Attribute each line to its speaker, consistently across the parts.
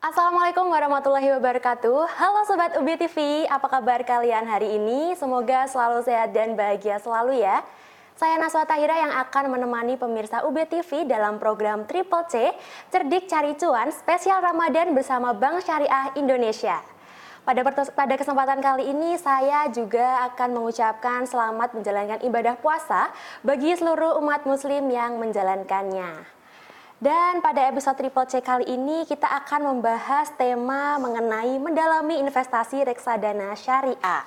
Speaker 1: Assalamualaikum warahmatullahi wabarakatuh. Halo Sobat UB TV, apa kabar kalian hari ini? Semoga selalu sehat dan bahagia selalu ya. Saya Naswa Tahira yang akan menemani pemirsa UB TV dalam program Triple C, Cerdik Cari Cuan spesial Ramadan bersama Bank Syariah Indonesia. Pada kesempatan kali ini saya juga akan mengucapkan selamat menjalankan ibadah puasa bagi seluruh umat muslim yang menjalankannya. Dan pada episode Triple C kali ini kita akan membahas tema mengenai mendalami investasi reksadana syariah.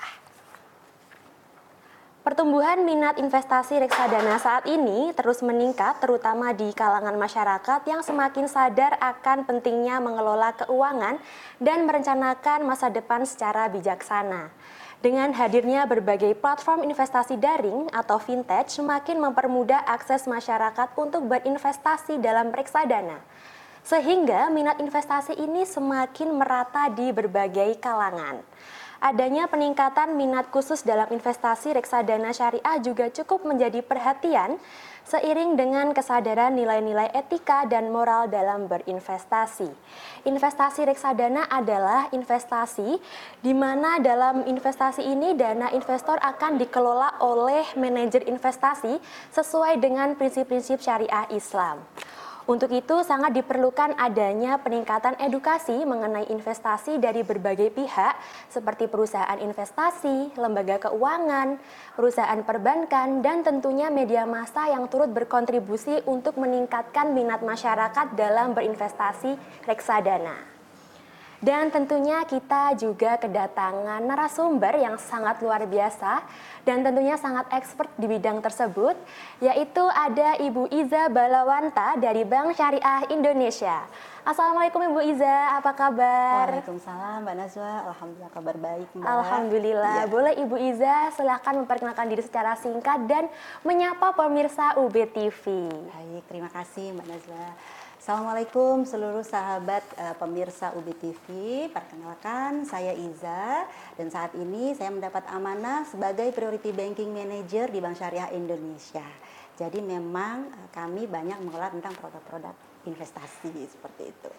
Speaker 1: Pertumbuhan minat investasi reksadana saat ini terus meningkat terutama di kalangan masyarakat yang semakin sadar akan pentingnya mengelola keuangan dan merencanakan masa depan secara bijaksana. Dengan hadirnya berbagai platform investasi daring atau fintech semakin mempermudah akses masyarakat untuk berinvestasi dalam reksadana. Sehingga minat investasi ini semakin merata di berbagai kalangan. Adanya peningkatan minat khusus dalam investasi reksadana syariah juga cukup menjadi perhatian seiring dengan kesadaran nilai-nilai etika dan moral dalam berinvestasi. Investasi reksadana adalah investasi di mana dalam investasi ini dana investor akan dikelola oleh manajer investasi sesuai dengan prinsip-prinsip syariah Islam. Untuk itu sangat diperlukan adanya peningkatan edukasi mengenai investasi dari berbagai pihak seperti perusahaan investasi, lembaga keuangan, perusahaan perbankan, dan tentunya media massa yang turut berkontribusi untuk meningkatkan minat masyarakat dalam berinvestasi reksadana. Dan tentunya kita juga kedatangan narasumber yang sangat luar biasa dan tentunya sangat expert di bidang tersebut, yaitu ada Ibu Iza Balawanta dari Bank Syariah Indonesia. Assalamualaikum Ibu Iza, apa kabar?
Speaker 2: Waalaikumsalam Mbak Nazwa, alhamdulillah kabar baik Mbak.
Speaker 1: Alhamdulillah,
Speaker 2: Ya.
Speaker 1: Boleh Ibu Iza silahkan memperkenalkan diri secara singkat dan menyapa pemirsa UB TV.
Speaker 2: Baik, terima kasih Mbak Nazwa. Assalamualaikum seluruh sahabat pemirsa UB TV. Perkenalkan, saya Iza dan saat ini saya mendapat amanah sebagai Priority Banking Manager di Bank Syariah Indonesia. Jadi memang kami banyak mengelola tentang produk-produk investasi seperti itu.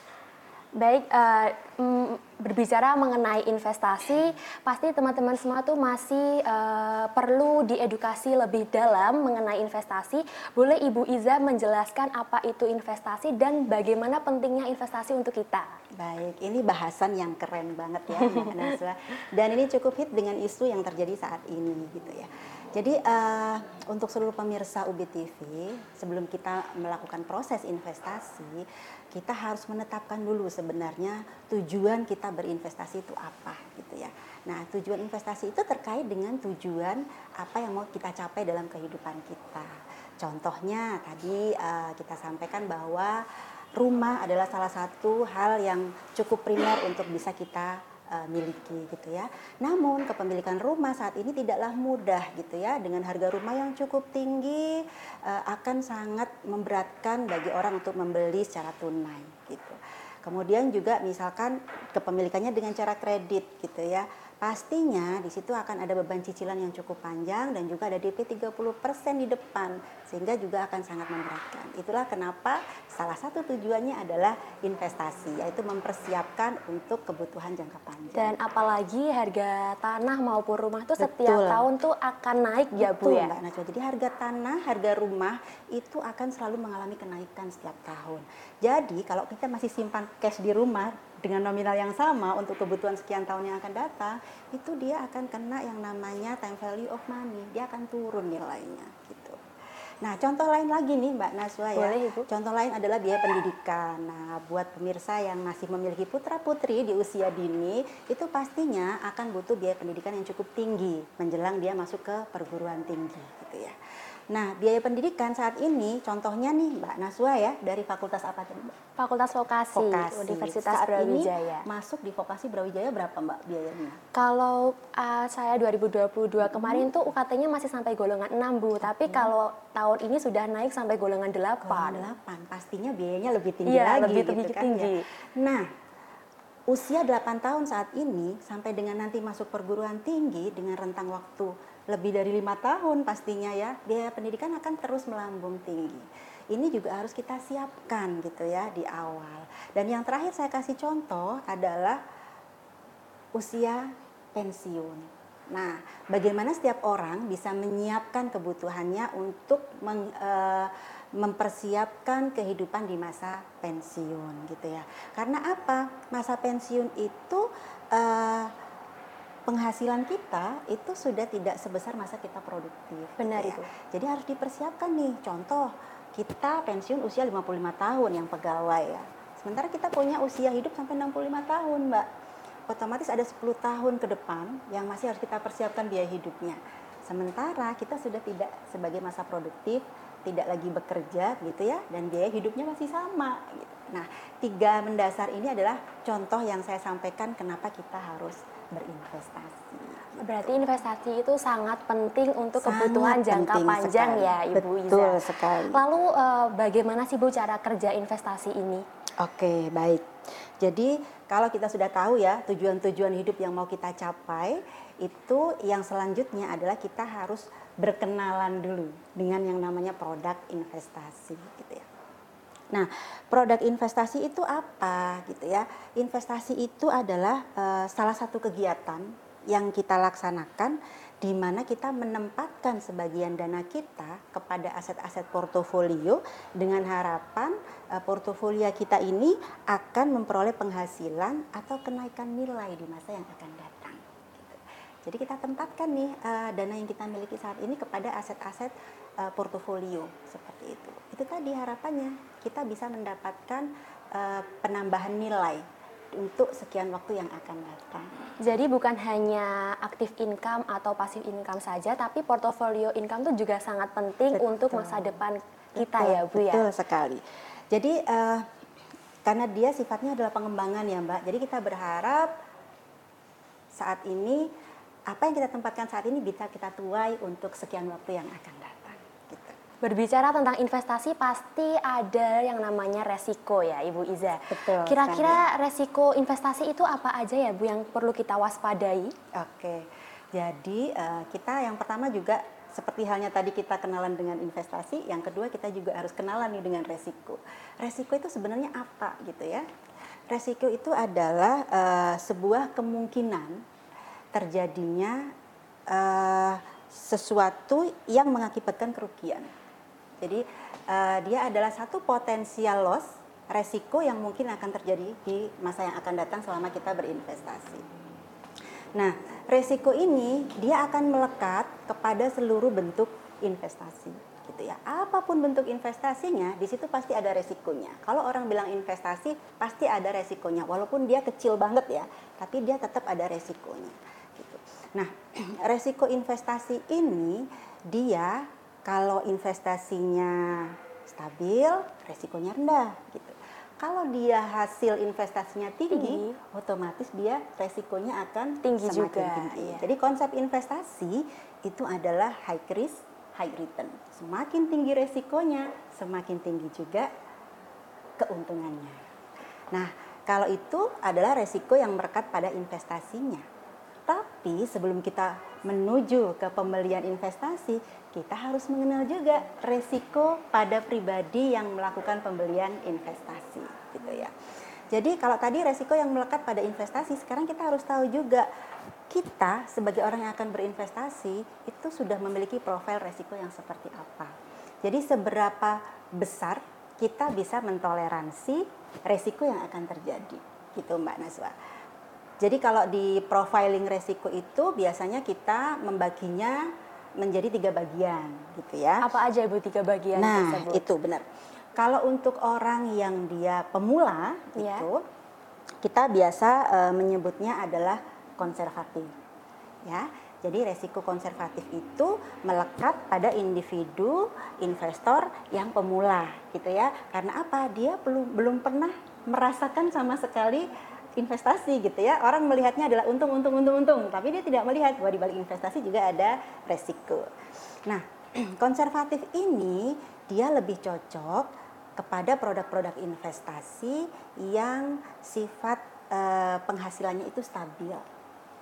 Speaker 1: Baik, berbicara mengenai investasi, pasti teman-teman semua tuh masih perlu diedukasi lebih dalam mengenai investasi. Boleh Ibu Iza menjelaskan apa itu investasi dan bagaimana pentingnya investasi untuk kita?
Speaker 2: Baik, ini bahasan yang keren banget ya Mbak Nazwa. Dan ini cukup hit dengan isu yang terjadi saat ini gitu ya. Jadi untuk seluruh pemirsa UB TV, sebelum kita melakukan proses investasi, kita harus menetapkan dulu sebenarnya tujuan kita berinvestasi itu apa gitu ya. Nah, tujuan investasi itu terkait dengan tujuan apa yang mau kita capai dalam kehidupan kita. Contohnya tadi kita sampaikan bahwa rumah adalah salah satu hal yang cukup primer untuk bisa kita miliki gitu ya. Namun kepemilikan rumah saat ini tidaklah mudah gitu ya, dengan harga rumah yang cukup tinggi akan sangat memberatkan bagi orang untuk membeli secara tunai gitu. Kemudian juga misalkan kepemilikannya dengan cara kredit gitu ya. Pastinya di situ akan ada beban cicilan yang cukup panjang dan juga ada DP 30% di depan sehingga juga akan sangat memberatkan. Itulah kenapa salah satu tujuannya adalah investasi, yaitu mempersiapkan untuk kebutuhan jangka panjang.
Speaker 1: Dan apalagi harga tanah maupun rumah tuh setiap tahun tuh akan naik ya Bu ya?
Speaker 2: Mbak Najwa. Jadi harga tanah, harga rumah itu akan selalu mengalami kenaikan setiap tahun. Jadi kalau kita masih simpan cash di rumah dengan nominal yang sama untuk kebutuhan sekian tahun yang akan datang, itu dia akan kena yang namanya time value of money, dia akan turun nilainya gitu. Nah, contoh lain lagi nih Mbak Nazwa ya.
Speaker 1: Boleh, Ibu.
Speaker 2: Contoh lain adalah biaya pendidikan. Nah, buat pemirsa yang masih memiliki putra-putri di usia dini, itu pastinya akan butuh biaya pendidikan yang cukup tinggi menjelang dia masuk ke perguruan tinggi gitu ya. Nah, biaya pendidikan saat ini contohnya nih Mbak Nazwa ya, dari fakultas apa tadi Mbak?
Speaker 1: Fakultas Vokasi, Universitas
Speaker 2: Saat
Speaker 1: Brawijaya.
Speaker 2: ini masuk di Vokasi Brawijaya berapa Mbak biayanya?
Speaker 1: Kalau saya 2022 kemarin tuh UKT-nya masih sampai golongan 6 Bu, tapi kalau tahun ini sudah naik sampai golongan 8.
Speaker 2: Golongan 8, pastinya biayanya lebih tinggi
Speaker 1: Iya,
Speaker 2: lagi
Speaker 1: lebih
Speaker 2: gitu kan
Speaker 1: tinggi.
Speaker 2: ya. Nah, usia 8 tahun saat ini sampai dengan nanti masuk perguruan tinggi dengan rentang waktu lebih dari 5 tahun pastinya ya, biaya pendidikan akan terus melambung tinggi. ini juga harus kita siapkan gitu ya di awal. Dan yang terakhir saya kasih contoh adalah usia pensiun. Nah, bagaimana setiap orang bisa menyiapkan kebutuhannya untuk mempersiapkan kehidupan di masa pensiun gitu ya. Karena apa? Masa pensiun itu penghasilan kita itu sudah tidak sebesar masa kita produktif.
Speaker 1: Benar
Speaker 2: gitu
Speaker 1: itu.
Speaker 2: ya. Jadi harus dipersiapkan nih. Contoh, kita pensiun usia 55 tahun yang pegawai ya. Sementara kita punya usia hidup sampai 65 tahun, Mbak. Otomatis ada 10 tahun ke depan yang masih harus kita persiapkan biaya hidupnya. Sementara kita sudah tidak sebagai masa produktif, tidak lagi bekerja gitu ya, dan biaya hidupnya masih sama gitu. Nah, 3 mendasar ini adalah contoh yang saya sampaikan kenapa kita harus berinvestasi.
Speaker 1: Berarti investasi itu sangat penting untuk
Speaker 2: Sangat
Speaker 1: kebutuhan jangka
Speaker 2: penting
Speaker 1: panjang
Speaker 2: sekali.
Speaker 1: ya Ibu Iza.
Speaker 2: Betul sekali.
Speaker 1: Lalu bagaimana sih Bu cara kerja investasi ini?
Speaker 2: Oke, baik. Jadi kalau kita sudah tahu ya tujuan-tujuan hidup yang mau kita capai, itu yang selanjutnya adalah kita harus berkenalan dulu dengan yang namanya produk investasi gitu ya. Nah, produk investasi itu apa gitu ya? Investasi itu adalah salah satu kegiatan yang kita laksanakan di mana kita menempatkan sebagian dana kita kepada aset-aset portofolio dengan harapan portofolio kita ini akan memperoleh penghasilan atau kenaikan nilai di masa yang akan datang. Gitu. Jadi kita tempatkan nih dana yang kita miliki saat ini kepada aset-aset portofolio seperti itu. Itu tadi harapannya kita bisa mendapatkan penambahan nilai untuk sekian waktu yang akan datang.
Speaker 1: Jadi bukan hanya aktif income atau passive income saja, tapi portofolio income itu juga sangat penting untuk masa depan kita ya Bu ya.
Speaker 2: Betul sekali. Jadi karena dia sifatnya adalah pengembangan ya Mbak. Jadi kita berharap saat ini apa yang kita tempatkan saat ini bisa kita tuai untuk sekian waktu yang akan datang. Gitu.
Speaker 1: Berbicara tentang investasi pasti ada yang namanya resiko ya Ibu Iza.
Speaker 2: Betul.
Speaker 1: Kira-kira resiko investasi itu apa aja ya Bu yang perlu kita waspadai?
Speaker 2: Oke. Jadi kita yang pertama juga seperti halnya tadi kita kenalan dengan investasi, yang kedua kita juga harus kenalan nih dengan resiko. Resiko itu sebenarnya apa gitu ya? Resiko itu adalah sebuah kemungkinan terjadinya sesuatu yang mengakibatkan kerugian. Jadi dia adalah satu potensial loss, resiko yang mungkin akan terjadi di masa yang akan datang selama kita berinvestasi. Nah, resiko ini dia akan melekat kepada seluruh bentuk investasi, gitu ya. Apapun bentuk investasinya, di situ pasti ada resikonya. Kalau orang bilang investasi, pasti ada resikonya, walaupun dia kecil banget ya, tapi dia tetap ada resikonya. Gitu. Nah, resiko investasi ini dia kalau investasinya stabil, resikonya rendah gitu. Kalau dia hasil investasinya tinggi, otomatis dia resikonya akan
Speaker 1: tinggi
Speaker 2: semakin
Speaker 1: juga.
Speaker 2: tinggi.
Speaker 1: Iya.
Speaker 2: Jadi konsep investasi itu adalah high risk, high return. Semakin tinggi resikonya, semakin tinggi juga keuntungannya. Nah, kalau itu adalah resiko yang melekat pada investasinya. Tapi sebelum kita menuju ke pembelian investasi, kita harus mengenal juga resiko pada pribadi yang melakukan pembelian investasi, gitu ya. Jadi kalau tadi resiko yang melekat pada investasi, sekarang kita harus tahu juga kita sebagai orang yang akan berinvestasi itu sudah memiliki profil resiko yang seperti apa. Jadi seberapa besar kita bisa mentoleransi resiko yang akan terjadi, gitu Mbak Naswa. Jadi kalau di profiling resiko itu biasanya kita membaginya menjadi 3 bagian gitu ya.
Speaker 1: Apa aja Bu 3 bagian tersebut?
Speaker 2: Nah, itu benar. Kalau untuk orang yang dia pemula
Speaker 1: Ya.
Speaker 2: itu kita biasa menyebutnya adalah konservatif. Ya. Jadi resiko konservatif itu melekat pada individu investor yang pemula gitu ya. Karena apa? Dia belum pernah merasakan sama sekali investasi gitu ya. Orang melihatnya adalah untung, tapi dia tidak melihat bahwa di balik investasi juga ada resiko. Nah, konservatif ini dia lebih cocok kepada produk-produk investasi yang sifat penghasilannya itu stabil.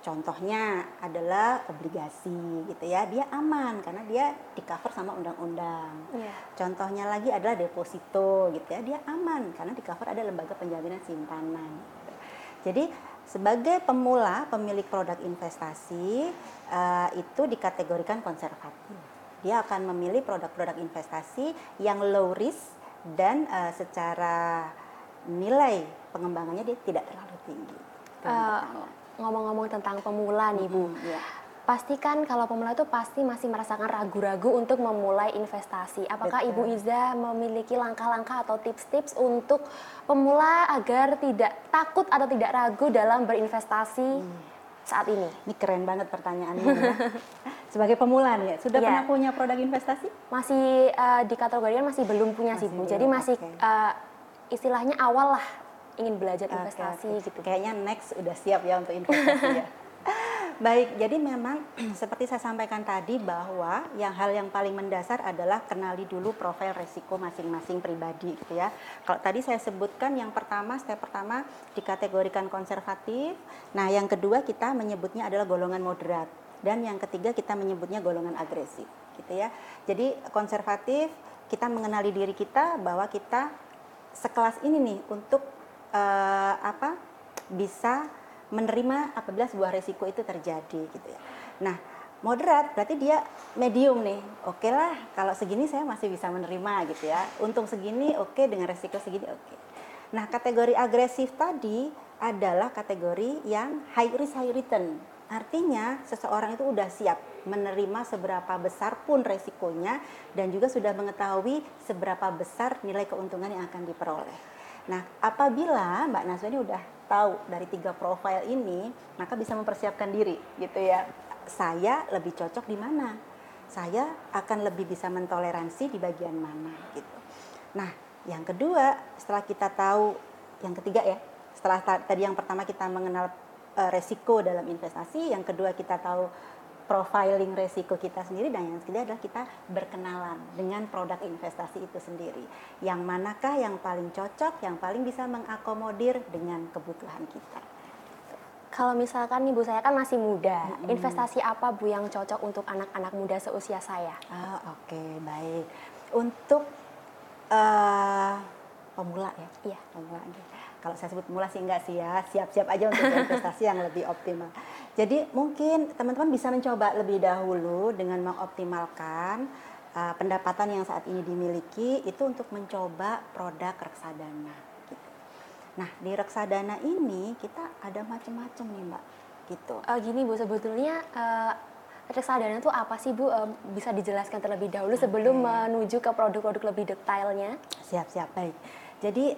Speaker 2: Contohnya adalah obligasi gitu ya, dia aman karena dia di cover sama undang-undang.
Speaker 1: Iya.
Speaker 2: Contohnya lagi adalah deposito gitu ya, dia aman karena di cover ada lembaga penjaminan simpanan. Gitu. Jadi sebagai pemula pemilik produk investasi itu dikategorikan konservatif. Dia akan memilih produk-produk investasi yang low risk dan secara nilai pengembangannya dia tidak terlalu tinggi. Itu yang pertama.
Speaker 1: Ngomong-ngomong tentang pemula nih Bu,
Speaker 2: Iya.
Speaker 1: pasti kan kalau pemula itu pasti masih merasakan ragu-ragu untuk memulai investasi. Apakah
Speaker 2: Betul.
Speaker 1: Ibu Iza memiliki langkah-langkah atau tips-tips untuk pemula agar tidak takut atau tidak ragu dalam berinvestasi saat ini?
Speaker 2: Ini keren banget pertanyaannya ya. Sebagai pemula nih ya, sudah
Speaker 1: Iya.
Speaker 2: pernah punya produk investasi?
Speaker 1: Masih dikategorikan masih belum punya sih
Speaker 2: Masih
Speaker 1: Bu.
Speaker 2: belum,
Speaker 1: Jadi masih
Speaker 2: oke.
Speaker 1: istilahnya awal lah ingin belajar
Speaker 2: Oke,
Speaker 1: investasi
Speaker 2: oke.
Speaker 1: gitu.
Speaker 2: Kayaknya next udah siap ya untuk investasi ya. Baik, jadi memang seperti saya sampaikan tadi bahwa hal yang paling mendasar adalah kenali dulu profil resiko masing-masing pribadi gitu ya. Kalau tadi saya sebutkan yang pertama, step pertama dikategorikan konservatif. Nah, yang kedua kita menyebutnya adalah golongan moderat dan yang ketiga kita menyebutnya golongan agresif gitu ya. Jadi konservatif kita mengenali diri kita bahwa kita sekelas ini nih untuk bisa menerima apabila sebuah resiko itu terjadi gitu ya. Nah, moderat berarti dia medium nih. Oke lah, kalau segini saya masih bisa menerima gitu ya. Untung segini oke, dengan resiko segini oke. Nah, kategori agresif tadi adalah kategori yang high risk high return. Artinya seseorang itu udah siap menerima seberapa besar pun resikonya dan juga sudah mengetahui seberapa besar nilai keuntungan yang akan diperoleh. Nah, apabila Mbak Naswa ini udah tahu dari 3 profil ini, maka bisa mempersiapkan diri gitu ya. Saya lebih cocok di mana? Saya akan lebih bisa mentoleransi di bagian mana gitu. Nah, yang kedua, setelah kita tahu, yang ketiga ya, setelah tadi yang pertama kita mengenal resiko dalam investasi, yang kedua kita tahu profiling resiko kita sendiri, dan yang ketiga adalah kita berkenalan dengan produk investasi itu sendiri. Yang manakah yang paling cocok, yang paling bisa mengakomodir dengan kebutuhan kita.
Speaker 1: Kalau misalkan nih Bu, saya kan masih muda, investasi apa Bu yang cocok untuk anak-anak muda seusia saya?
Speaker 2: Oke, baik. Untuk pemula ya?
Speaker 1: Iya.
Speaker 2: Pemula. Kalau saya sebut pemula sih enggak sih ya, siap-siap aja untuk investasi yang lebih optimal. Jadi mungkin teman-teman bisa mencoba lebih dahulu dengan mengoptimalkan pendapatan yang saat ini dimiliki itu untuk mencoba produk reksadana. Gitu. Nah, di reksadana ini kita ada macam-macam nih Mbak, gitu.
Speaker 1: Gini Bu, sebetulnya reksadana itu apa sih Bu? Bisa dijelaskan terlebih dahulu sebelum menuju ke produk-produk lebih detailnya?
Speaker 2: Siap-siap, baik. Jadi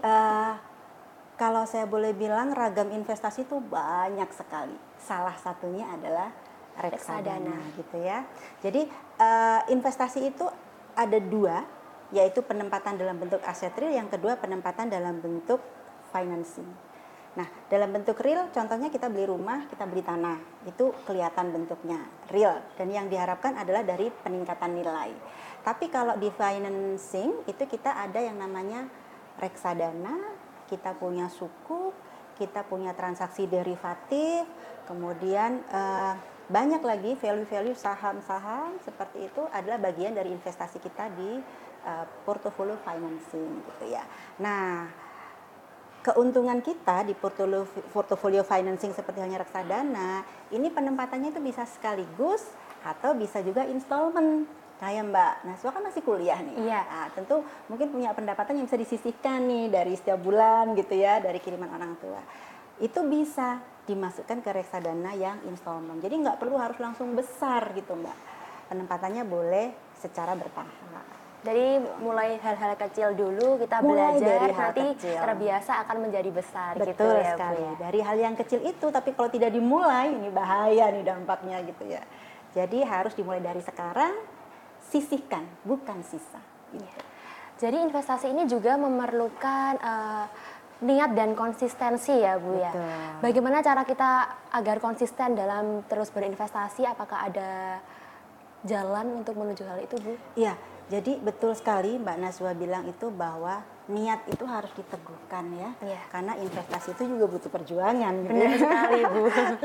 Speaker 2: kalau saya boleh bilang ragam investasi itu banyak sekali. Salah satunya adalah reksadana gitu ya. Jadi investasi itu ada 2, yaitu penempatan dalam bentuk aset real, yang kedua penempatan dalam bentuk financing. Nah, dalam bentuk real contohnya kita beli rumah, kita beli tanah. Itu kelihatan bentuknya real dan yang diharapkan adalah dari peningkatan nilai. Tapi kalau di financing itu kita ada yang namanya reksadana, kita punya sukuk, kita punya transaksi derivatif, kemudian banyak lagi value-value saham-saham seperti itu adalah bagian dari investasi kita di portfolio financing gitu ya. Nah, keuntungan kita di portfolio financing seperti halnya reksadana, ini penempatannya itu bisa sekaligus atau bisa juga installment. Kayak Mbak Naswa kan masih kuliah nih.
Speaker 1: Iya.
Speaker 2: Nah, tentu mungkin punya pendapatan yang bisa disisihkan nih dari setiap bulan gitu ya, dari kiriman orang tua. Itu bisa dimasukkan ke reksadana yang installment. Jadi nggak perlu harus langsung besar gitu Mbak. Penempatannya boleh secara bertahap.
Speaker 1: Jadi mulai hal-hal kecil dulu kita
Speaker 2: Mulai
Speaker 1: belajar,
Speaker 2: dari hal
Speaker 1: nanti
Speaker 2: kecil.
Speaker 1: terbiasa akan menjadi besar gitu
Speaker 2: Betul
Speaker 1: ya Bu
Speaker 2: sekali.
Speaker 1: ya.
Speaker 2: Dari hal yang kecil itu, tapi kalau tidak dimulai ini bahaya nih dampaknya gitu ya. Jadi harus dimulai dari sekarang, sisihkan, bukan sisa. Gitu.
Speaker 1: Jadi investasi ini juga memerlukan niat dan konsistensi ya Bu ya.
Speaker 2: Betul.
Speaker 1: Bagaimana cara kita agar konsisten dalam terus berinvestasi? Apakah ada jalan untuk menuju hal itu Bu?
Speaker 2: Iya, Jadi betul sekali Mbak Naswa bilang itu bahwa niat itu harus diteguhkan ya.
Speaker 1: Iya.
Speaker 2: Karena investasi itu juga butuh perjuangan. Gitu.
Speaker 1: Benar sekali, Bu.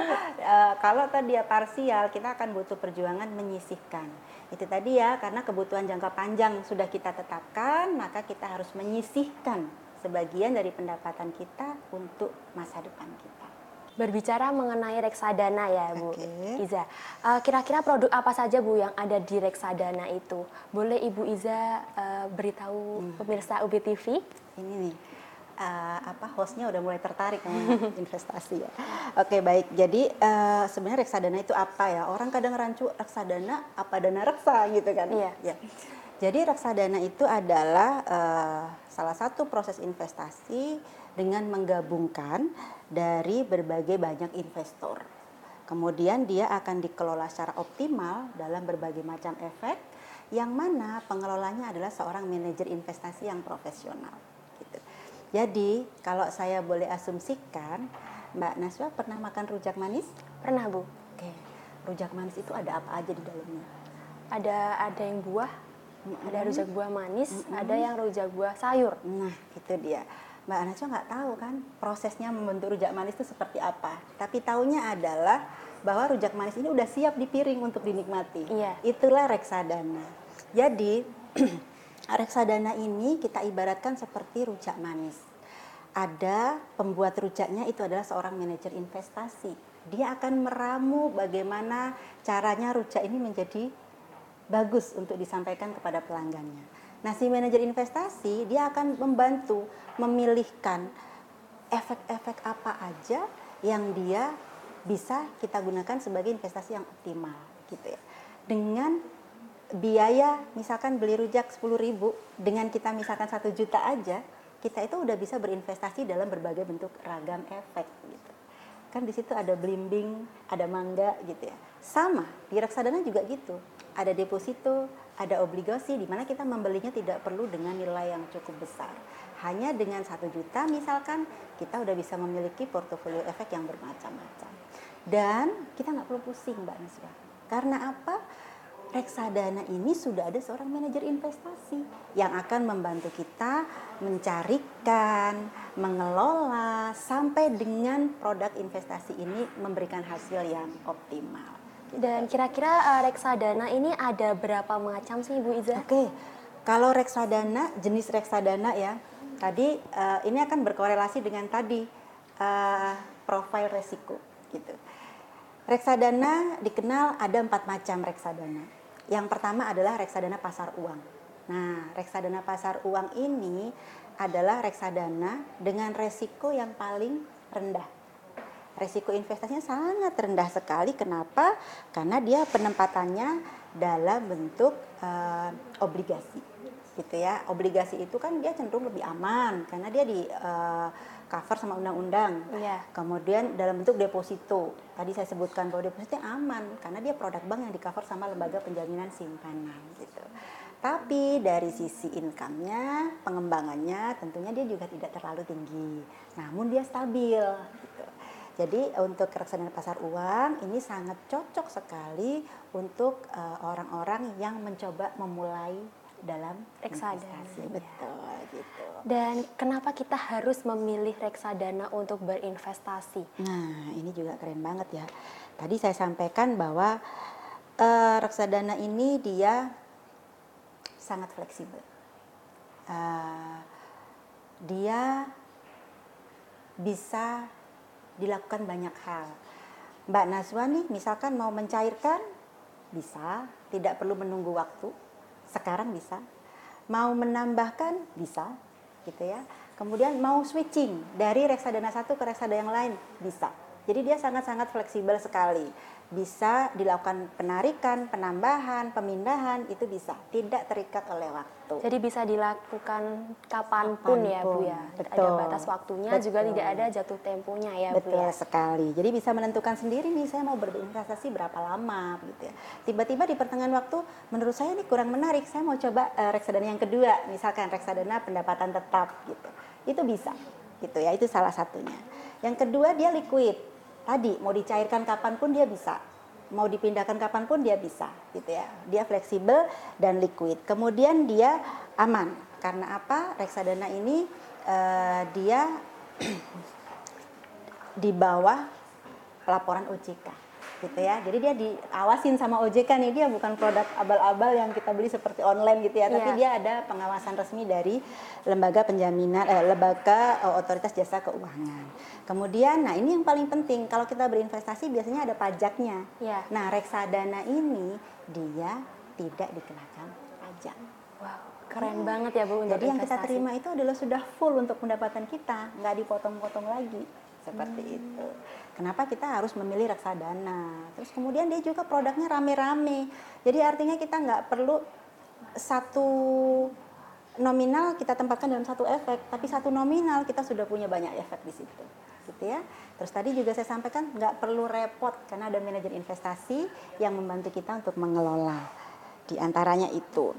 Speaker 2: Kalau tadi ya parsial, kita akan butuh perjuangan menyisihkan. Itu tadi ya, karena kebutuhan jangka panjang sudah kita tetapkan, maka kita harus menyisihkan sebagian dari pendapatan kita untuk masa depan kita.
Speaker 1: Berbicara mengenai reksadana ya Bu
Speaker 2: Oke.
Speaker 1: Iza, kira-kira produk apa saja Bu yang ada di reksadana itu? Boleh Ibu Iza beritahu pemirsa UB TV?
Speaker 2: Ini nih, hostnya udah mulai tertarik sama investasi ya. Oke baik, jadi sebenarnya reksadana itu apa ya? Orang kadang rancu reksadana, apa dana reksa gitu kan?
Speaker 1: Iya.
Speaker 2: Ya. Jadi reksadana itu adalah salah satu proses investasi dengan menggabungkan dari berbagai banyak investor. Kemudian dia akan dikelola secara optimal dalam berbagai macam efek, yang mana pengelolanya adalah seorang manajer investasi yang profesional. Gitu. Jadi kalau saya boleh asumsikan, Mbak Naswa pernah makan rujak manis?
Speaker 1: Pernah Bu?
Speaker 2: Oke, rujak manis itu ada apa aja di dalamnya?
Speaker 1: Ada yang buah, ada rujak buah manis, ada yang rujak buah sayur.
Speaker 2: Nah, itu dia. Mbak Naswa nggak tahu kan prosesnya membentuk rujak manis itu seperti apa. Tapi taunya adalah bahwa rujak manis ini udah siap di piring untuk dinikmati.
Speaker 1: Iya.
Speaker 2: Itulah reksadana. Jadi reksadana ini kita ibaratkan seperti rujak manis. Ada pembuat rujaknya itu adalah seorang manajer investasi. Dia akan meramu bagaimana caranya rujak ini menjadi bagus untuk disampaikan kepada pelanggannya. Nah, si manajer investasi dia akan membantu memilihkan efek-efek apa aja yang dia bisa kita gunakan sebagai investasi yang optimal gitu ya. Dengan biaya misalkan beli rujak 10.000, dengan kita misalkan 1 juta aja, kita itu udah bisa berinvestasi dalam berbagai bentuk ragam efek gitu. Kan di situ ada belimbing, ada mangga gitu ya. Sama, di reksadana juga gitu. Ada deposito, ada obligasi di mana kita membelinya tidak perlu dengan nilai yang cukup besar. Hanya dengan 1 juta misalkan kita udah bisa memiliki portofolio efek yang bermacam-macam. Dan kita nggak perlu pusing Mbak Naswa. Karena apa? Reksadana ini sudah ada seorang manajer investasi yang akan membantu kita mencarikan, mengelola sampai dengan produk investasi ini memberikan hasil yang optimal.
Speaker 1: Dan kira-kira reksadana ini ada berapa macam sih Bu Iza?
Speaker 2: Oke, kalau reksadana, jenis reksadana ya, tadi ini akan berkorelasi dengan tadi profil resiko gitu. Reksadana dikenal ada 4 macam reksadana. Yang pertama adalah reksadana pasar uang. Nah, reksadana pasar uang ini adalah reksadana dengan resiko yang paling rendah. Resiko investasinya sangat rendah sekali. Kenapa? Karena dia penempatannya dalam bentuk obligasi, gitu ya. Obligasi itu kan dia cenderung lebih aman karena dia di cover sama undang-undang.
Speaker 1: Iya.
Speaker 2: Kemudian dalam bentuk deposito. Tadi saya sebutkan bahwa depositonya aman karena dia produk bank yang di cover sama lembaga penjaminan simpanan, gitu. Tapi dari sisi income-nya, pengembangannya tentunya dia juga tidak terlalu tinggi. Namun dia stabil, gitu. Jadi untuk reksadana pasar uang ini sangat cocok sekali untuk orang-orang yang mencoba memulai dalam
Speaker 1: Reksadana.
Speaker 2: investasi. Betul gitu.
Speaker 1: Dan kenapa kita harus memilih reksadana untuk berinvestasi?
Speaker 2: Nah, ini juga keren banget ya. Tadi saya sampaikan bahwa reksadana ini dia sangat fleksibel. Dia bisa dilakukan banyak hal. Mbak Naswa nih misalkan mau mencairkan, bisa, tidak perlu menunggu waktu, sekarang bisa. Mau menambahkan, bisa, gitu ya. Kemudian mau switching dari reksadana satu ke reksadana yang lain, bisa. Jadi dia sangat-sangat fleksibel sekali. Bisa dilakukan penarikan, penambahan, pemindahan, itu bisa. Tidak terikat oleh waktu.
Speaker 1: Jadi bisa dilakukan kapanpun ya Bu ya.
Speaker 2: Betul.
Speaker 1: Ada batas waktunya,
Speaker 2: Betul.
Speaker 1: juga tidak ada jatuh temponya ya Bu
Speaker 2: Betul
Speaker 1: ya.
Speaker 2: sekali. Jadi bisa menentukan sendiri nih saya mau berinvestasi berapa lama gitu ya. Tiba-tiba di pertengahan waktu menurut saya ini kurang menarik, saya mau coba reksadana yang kedua, misalkan reksadana pendapatan tetap gitu. Itu bisa gitu ya, itu salah satunya. Yang kedua dia liquid. Tadi mau dicairkan kapanpun dia bisa. mau dipindahkan kapanpun dia bisa, gitu ya. Dia fleksibel dan liquid. Kemudian dia aman. Karena apa? Reksadana ini dia di bawah laporan OJK, gitu ya. Jadi dia diawasin sama OJK nih, dia bukan produk abal-abal yang kita beli seperti online gitu ya, tapi dia ada pengawasan resmi dari lembaga penjaminan, lembaga otoritas jasa keuangan. Kemudian, nah ini yang paling penting, kalau kita berinvestasi biasanya ada pajaknya. Nah, reksadana ini dia tidak dikenakan pajak.
Speaker 1: Wow, keren banget ya Bu untuk
Speaker 2: Jadi yang
Speaker 1: investasi.
Speaker 2: kita terima itu adalah sudah full untuk pendapatan kita, nggak dipotong-potong lagi. Seperti itu. Kenapa kita harus memilih reksadana? Terus kemudian dia juga produknya rame-rame. Jadi artinya kita nggak perlu satu nominal kita tempatkan dalam satu efek, tapi satu nominal kita sudah punya banyak efek di situ. Gitu ya. Terus tadi juga saya sampaikan nggak perlu repot karena ada manajer investasi yang membantu kita untuk mengelola. Di antaranya itu.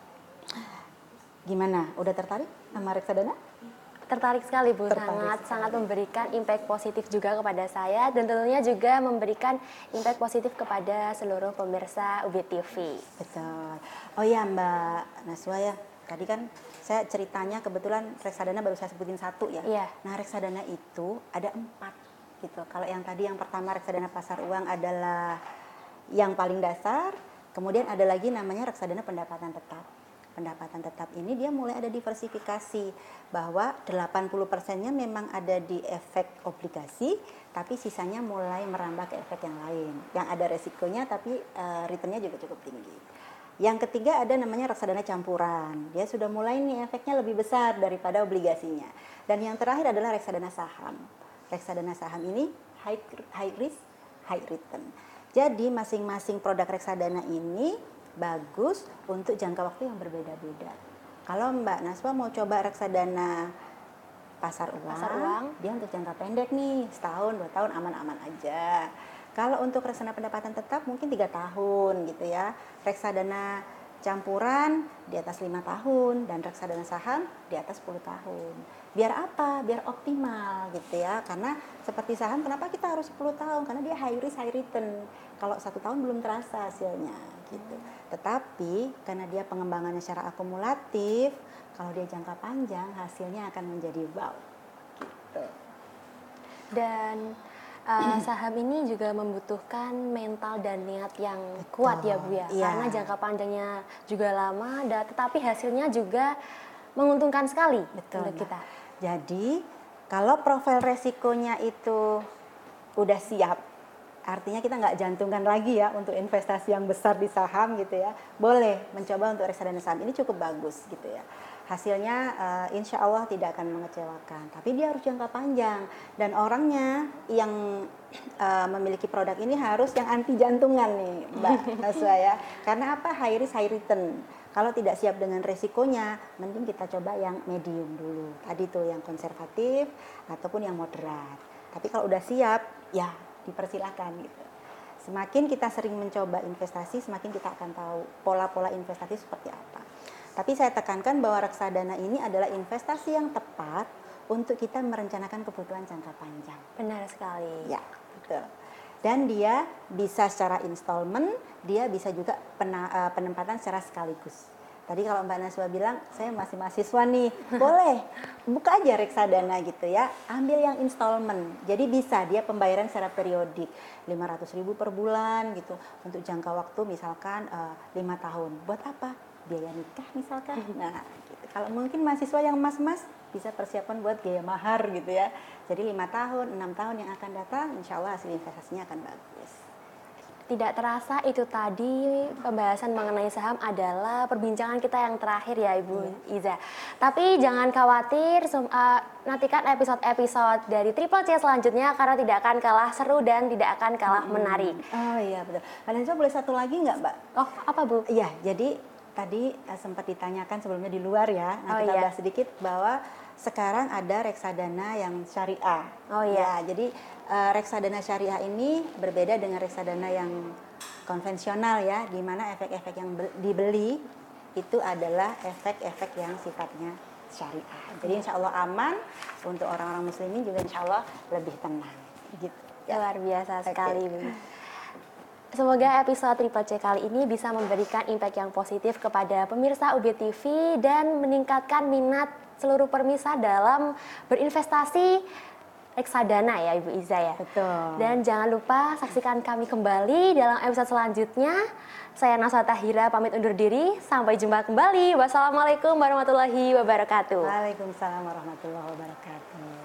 Speaker 2: Gimana? Udah tertarik sama reksadana?
Speaker 1: Tertarik sekali Bu,
Speaker 2: Tertarik
Speaker 1: sangat memberikan impact positif juga kepada saya dan tentunya juga memberikan impact positif kepada seluruh pemirsa UB TV.
Speaker 2: Betul. Oh ya Mbak Naswa ya, tadi kan saya ceritanya kebetulan reksadana baru saya sebutin satu ya. Nah reksadana itu ada 4 gitu. Kalau yang tadi yang pertama reksadana pasar uang adalah yang paling dasar, kemudian ada lagi namanya reksadana pendapatan tetap. Pendapatan tetap ini dia mulai ada diversifikasi bahwa 80%-nya memang ada di efek obligasi, tapi sisanya mulai merambah ke efek yang lain. Yang ada resikonya tapi return-nya juga cukup tinggi. Yang ketiga ada namanya reksadana campuran. Dia sudah mulai nih efeknya lebih besar daripada obligasinya. Dan yang terakhir adalah reksadana saham. Reksadana saham ini high risk, high return. Jadi masing-masing produk reksadana ini bagus untuk jangka waktu yang berbeda-beda. Kalau Mbak Naswa mau coba reksadana pasar uang, dia untuk jangka pendek nih, setahun, 2 tahun aman-aman aja. Kalau untuk reksadana pendapatan tetap mungkin 3 tahun gitu ya. Reksadana campuran di atas 5 tahun dan reksadana saham di atas 10 tahun. Biar apa? Biar optimal gitu ya. Karena seperti saham kenapa kita harus 10 tahun? Karena dia high risk high return. Kalau 1 tahun belum terasa hasilnya gitu. Tetapi karena dia pengembangannya secara akumulatif, kalau dia jangka panjang hasilnya akan menjadi wow. Gitu.
Speaker 1: Dan saham ini juga membutuhkan mental dan niat yang kuat ya Bu ya. Karena jangka panjangnya juga lama, tetapi hasilnya juga menguntungkan sekali untuk kita.
Speaker 2: Jadi kalau profil resikonya itu udah siap, artinya kita nggak jantungan lagi ya untuk investasi yang besar di saham gitu ya, boleh mencoba untuk reksadana saham ini cukup bagus gitu ya. Hasilnya insya Allah tidak akan mengecewakan, tapi dia harus jangka panjang dan orangnya yang memiliki produk ini harus yang anti jantungan nih Mbak Naswa ya. Karena apa? High risk high return. Kalau tidak siap dengan resikonya, mending kita coba yang medium dulu. Tadi tuh yang konservatif ataupun yang moderat. Tapi kalau udah siap, ya dipersilakan gitu. Semakin kita sering mencoba investasi, semakin kita akan tahu pola-pola investasi seperti apa. Tapi saya tekankan bahwa reksadana ini adalah investasi yang tepat untuk kita merencanakan kebutuhan jangka panjang.
Speaker 1: Benar sekali.
Speaker 2: Ya, betul. Dan dia bisa secara installment, dia bisa juga penempatan secara sekaligus. Tadi kalau Mbak Naswa bilang, saya masih mahasiswa nih, boleh buka aja reksadana gitu ya, ambil yang installment. Jadi bisa dia pembayaran secara periodik, 500.000 per bulan gitu, untuk jangka waktu misalkan 5 tahun. Buat apa? Biaya nikah misalkan. Nah, gitu. Kalau mungkin mahasiswa yang mas-mas bisa persiapan buat biaya mahar gitu ya. Jadi 5 tahun, 6 tahun yang akan datang, insya Allah hasil investasinya akan bagus.
Speaker 1: Tidak terasa itu tadi pembahasan mengenai saham adalah perbincangan kita yang terakhir ya Ibu Iza. Tapi jangan khawatir, nantikan episode-episode dari Triple C selanjutnya karena tidak akan kalah seru dan tidak akan kalah menarik.
Speaker 2: Oh iya betul. Mbak boleh satu lagi nggak Mbak?
Speaker 1: Oh apa Bu?
Speaker 2: Iya, jadi tadi sempat ditanyakan sebelumnya di luar ya. Nah, kita bahas sedikit bahwa sekarang ada reksadana yang syariah.
Speaker 1: Oh iya.
Speaker 2: Ya, jadi reksadana syariah ini berbeda dengan reksadana yang konvensional ya, di mana efek-efek yang dibeli itu adalah efek-efek yang sifatnya syariah. Jadi insya Allah aman untuk orang-orang muslimin juga insya Allah lebih tenang. Gitu.
Speaker 1: Luar biasa sekali Bu. Semoga episode Triple C kali ini bisa memberikan impact yang positif kepada pemirsa UB TV dan meningkatkan minat seluruh pemirsa dalam berinvestasi reksadana ya Ibu Iza ya.
Speaker 2: Betul.
Speaker 1: Dan jangan lupa saksikan kami kembali dalam episode selanjutnya. Saya Naswa Tahira pamit undur diri. Sampai jumpa kembali. Wassalamualaikum warahmatullahi wabarakatuh.
Speaker 2: Waalaikumsalam warahmatullahi wabarakatuh.